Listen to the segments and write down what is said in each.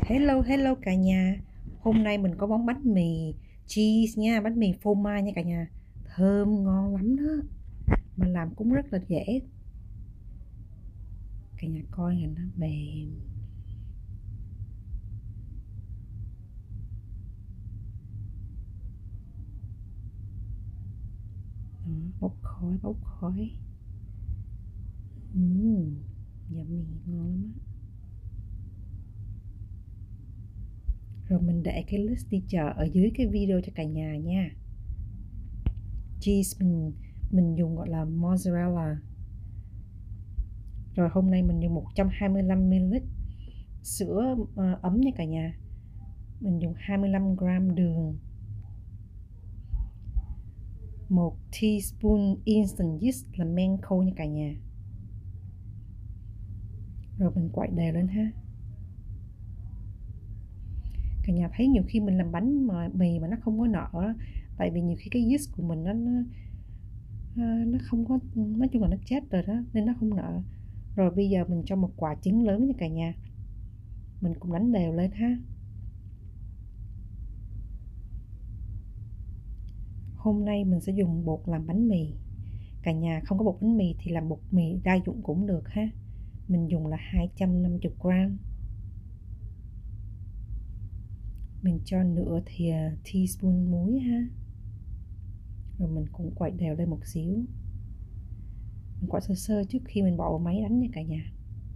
Hello, hello cả nhà. Hôm nay mình có món bánh mì cheese nha, bánh mì phô mai nha cả nhà. Thơm ngon lắm đó. Mà làm cũng rất là dễ. Cả nhà coi hình nó mềm. Đó, bốc khói, bốc khói. Yummy, ngon lắm á. Rồi mình để cái list đi chợ ở dưới cái video cho cả nhà nha. Cheese mình dùng gọi là mozzarella. Rồi hôm nay mình dùng 125ml sữa ấm nha cả nhà. Mình dùng 25 gram đường, 1 teaspoon instant yeast là men khô nha cả nhà. Rồi mình quậy đều lên ha. Cả nhà thấy nhiều khi mình làm bánh mì mà nó không có nở đó, tại vì nhiều khi cái yeast của mình nó không có, nói chung là nó chết rồi đó nên nó không nở. Rồi bây giờ mình cho một quả trứng lớn nha cả nhà. Mình cũng đánh đều lên ha. Hôm nay mình sẽ dùng bột làm bánh mì. Cả nhà không có bột bánh mì thì làm bột mì đa dụng cũng được ha. Mình dùng là 250 gram. Mình cho nửa thìa teaspoon muối ha. Rồi mình cũng quậy đều lên một xíu. Mình quậy sơ sơ trước khi mình bỏ vào máy đánh nha cả nhà.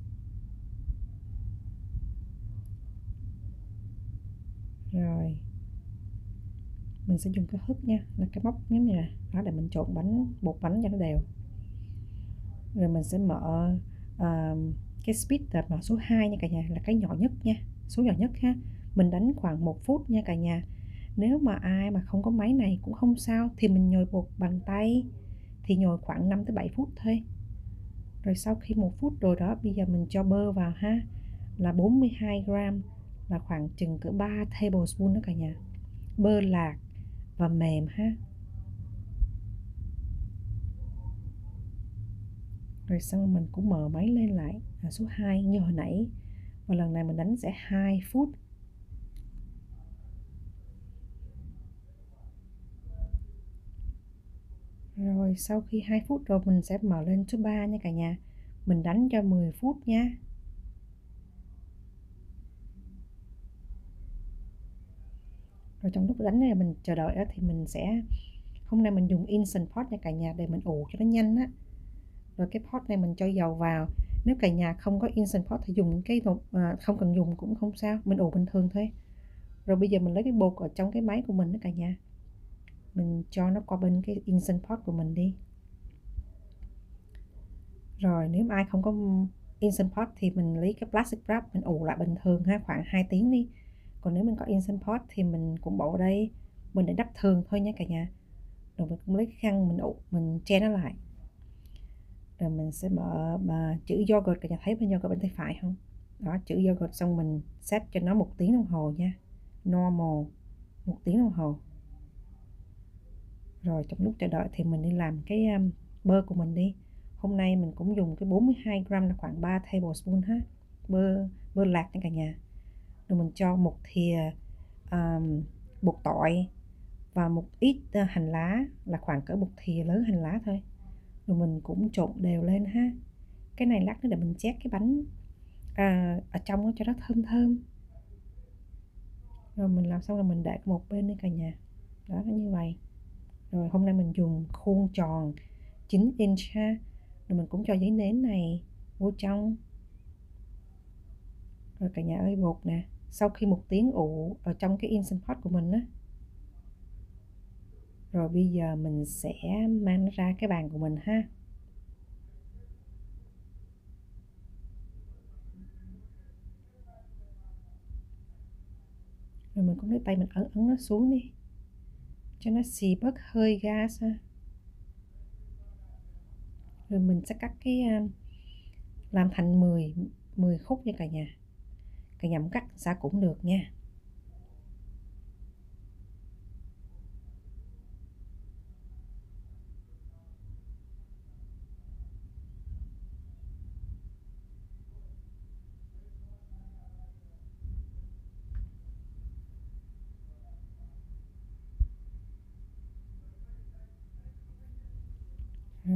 Rồi mình sẽ dùng cái hức nha, là cái móc giống như này đó, để mình trộn bột bánh cho nó đều. Rồi mình sẽ mở cái speed là mở số 2 nha cả nhà, là cái nhỏ nhất nha, số nhỏ nhất ha. Mình đánh khoảng 1 phút nha cả nhà. Nếu mà ai mà không có máy này cũng không sao, thì mình nhồi bột bằng tay thì nhồi khoảng 5 tới 7 phút thôi. Rồi sau khi 1 phút rồi đó, bây giờ mình cho bơ vào ha, là 42 gram, là khoảng chừng cỡ 3 tablespoon đó cả nhà. Bơ lạc và mềm ha. Rồi xong mình cũng mở máy lên lại là số 2 như hồi nãy. Và lần này mình đánh sẽ 2 phút. Rồi sau khi 2 phút rồi mình sẽ mở lên số 3 nha cả nhà. Mình đánh cho 10 phút nha. Rồi trong lúc đánh này mình chờ đợi đó, thì mình sẽ, hôm nay mình dùng Instant Pot nha cả nhà, để mình ủ cho nó nhanh á. Rồi cái pot này mình cho dầu vào. Nếu cả nhà không có Instant Pot thì dùng cái không cần dùng cũng không sao, mình ủ bình thường thôi. Rồi bây giờ mình lấy cái bột ở trong cái máy của mình đó cả nhà, mình cho nó qua bên cái Instant Pot của mình đi. Rồi nếu mà ai không có Instant Pot thì mình lấy cái plastic wrap mình ủ lại bình thường ha, khoảng 2 tiếng đi. Còn nếu mình có Instant Pot thì mình cũng bỏ vào đây, mình để đắp thường thôi nha cả nhà. Rồi mình cũng lấy cái khăn mình ủ, mình che nó lại. Rồi mình sẽ mở chữ yogurt, cả nhà thấy bên yogurt bên tay phải không? Đó, chữ yogurt, xong mình set cho nó 1 tiếng đồng hồ nha. Normal 1 tiếng đồng hồ. Rồi trong lúc chờ đợi thì mình đi làm cái bơ của mình đi. Hôm nay mình cũng dùng cái 42 gram là khoảng 3 tablespoon ha. Bơ lạc nha cả nhà. Rồi mình cho một thìa bột tỏi và một ít hành lá, là khoảng cỡ một thìa lớn hành lá thôi. Rồi mình cũng trộn đều lên ha. Cái này lát nữa để mình chét cái bánh ở trong nó cho nó thơm thơm. Rồi mình làm xong rồi mình để một bên nữa cả nhà. Đó, nó như vậy. Rồi hôm nay mình dùng khuôn tròn 9 inch ha. Rồi mình cũng cho giấy nến này vô trong. Rồi cả nhà ơi, bột nè, sau khi 1 tiếng ủ ở trong cái Instant Pot của mình á. Rồi bây giờ mình sẽ mang nó ra cái bàn của mình ha. Rồi mình cũng lấy tay mình ấn nó xuống đi, cho nó xì bớt hơi gas ha. Rồi mình sẽ cắt cái làm thành 10 khúc nha cả nhà. Cả nhà muốn cắt sao cũng được nha.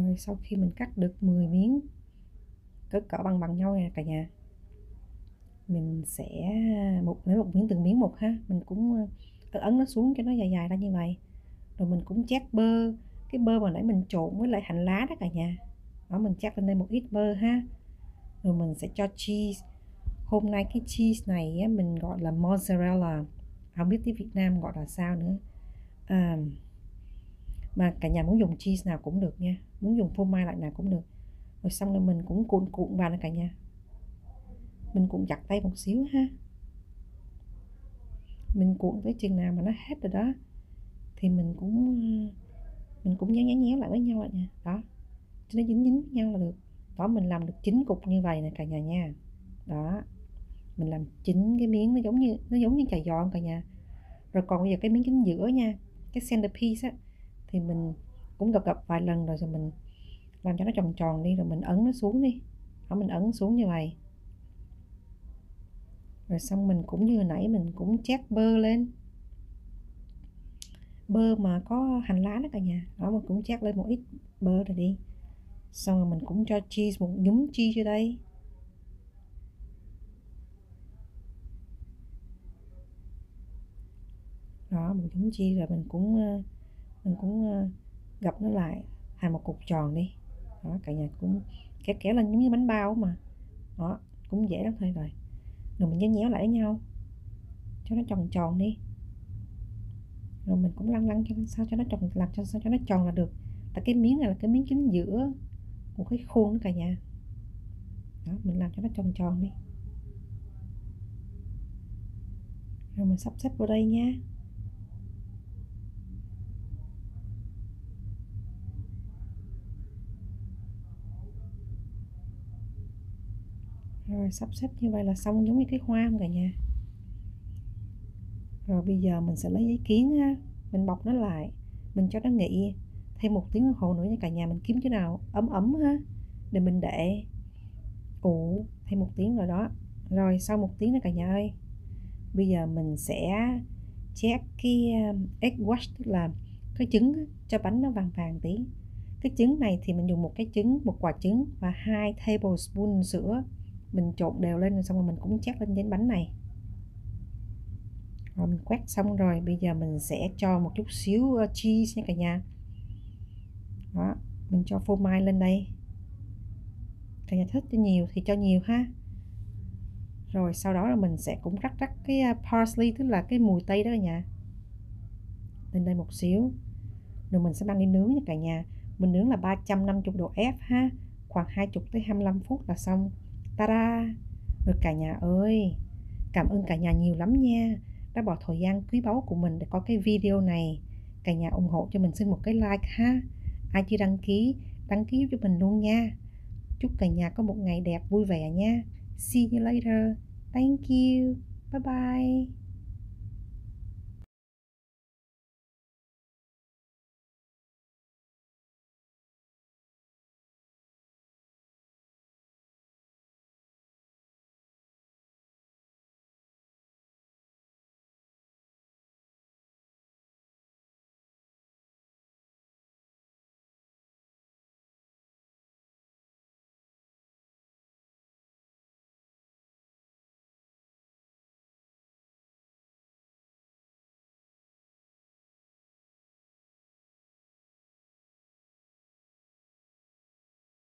Rồi sau khi mình cắt được 10 miếng cỡ bằng nhau nè cả nhà, mình sẽ lấy một miếng từng miếng một ha. Mình cũng ấn nó xuống cho nó dài dài ra như vậy. Rồi mình cũng chát bơ, cái bơ mà nãy mình trộn với lại hành lá đó cả nhà. Đó, mình chát lên đây một ít bơ ha. Rồi mình sẽ cho cheese. Hôm nay cái cheese này á, mình gọi là mozzarella, không biết tiếng Việt Nam gọi là sao nữa. Mà cả nhà muốn dùng cheese nào cũng được nha, muốn dùng phô mai loại nào cũng được. Rồi xong rồi mình cũng cuộn vào nè cả nhà. Mình cuộn chặt tay một xíu ha. Mình cuộn tới chừng nào mà nó hết rồi đó thì mình cũng nhéo lại với nhau nè. Đó, cho nó dính với nhau là được. Đó, mình làm được 9 cục như vậy nè cả nhà nha. Đó, mình làm 9 cái miếng nó giống như chà giò cả nhà. Rồi còn bây giờ cái miếng chính giữa nha, cái centerpiece á, thì mình cũng gập vài lần rồi mình làm cho nó tròn tròn đi, rồi mình ấn nó xuống đi. Đó, mình ấn xuống như vậy. Rồi xong mình cũng như hồi nãy mình cũng chát bơ lên, bơ mà có hành lá đó cả nhà. Đó, mình cũng chát lên một ít bơ rồi đi. Xong rồi mình cũng cho cheese, một nhúm cheese vô đây. Đó, một nhúm cheese rồi mình cũng gập nó lại thành một cục tròn đi. Đó, cả nhà cũng kéo lên giống như bánh bao mà. Đó, cũng dễ lắm thôi. Rồi mình nhéo lại với nhau cho nó tròn tròn đi. Rồi mình cũng lăn cho sao cho nó tròn, làm cho sao cho nó tròn là được. Tại cái miếng này là cái miếng chính giữa của cái khuôn đó cả nhà. Đó, mình làm cho nó tròn tròn đi. Rồi mình sắp xếp vào đây nha. Rồi sắp xếp như vậy là xong, giống như cái hoa không cả nhà. Rồi bây giờ mình sẽ lấy giấy kiến ha, mình bọc nó lại, mình cho nó nghỉ thêm 1 tiếng đồng hồ nữa nha cả nhà. Mình kiếm chỗ nào ấm ấm ha để mình để ủ thêm 1 tiếng rồi đó. Rồi sau 1 tiếng nữa cả nhà ơi, bây giờ mình sẽ check cái egg wash, tức là cái trứng cho bánh nó vàng vàng tí. Cái trứng này thì mình dùng một quả trứng và 2 tablespoon sữa. Mình trộn đều lên rồi xong rồi mình cũng check lên trên bánh này. Rồi mình quét xong rồi, bây giờ mình sẽ cho một chút xíu cheese nha cả nhà. Đó, mình cho phô mai lên đây. Cả nhà thích cho nhiều thì cho nhiều ha. Rồi sau đó là mình sẽ cũng rắc cái parsley, tức là cái mùi tây đó cả nhà, lên đây một xíu. Rồi mình sẽ mang đi nướng nha cả nhà. Mình nướng là 350 độ F ha, khoảng 20 tới 25 phút là xong. Ta-da! Rồi cả nhà ơi, cảm ơn cả nhà nhiều lắm nha, đã bỏ thời gian quý báu của mình để có cái video này. Cả nhà ủng hộ cho mình xin một cái like ha. Ai chưa đăng ký giúp cho mình luôn nha. Chúc cả nhà có một ngày đẹp vui vẻ nha. See you later. Thank you. Bye bye.